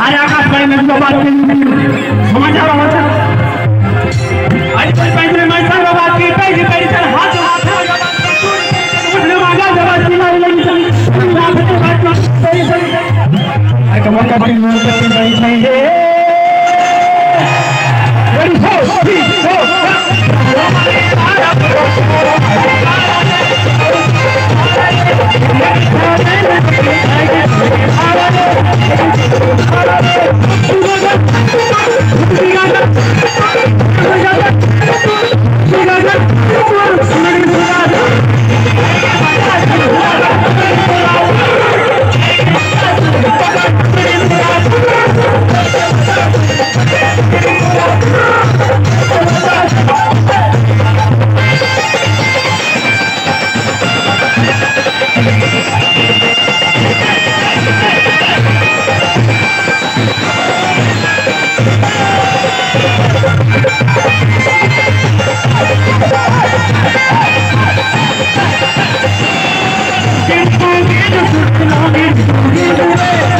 अरे आकाशवाणी में जो बात समाचार होता आज पंच में मैं सर्व बात की कई कई चल हाथ उठने वाला जब चिल्लाने लगी चल बात सही सही आई कम ऑन कपिल मोहन कपिल भाई चाहिए रेडी हो थ्री Get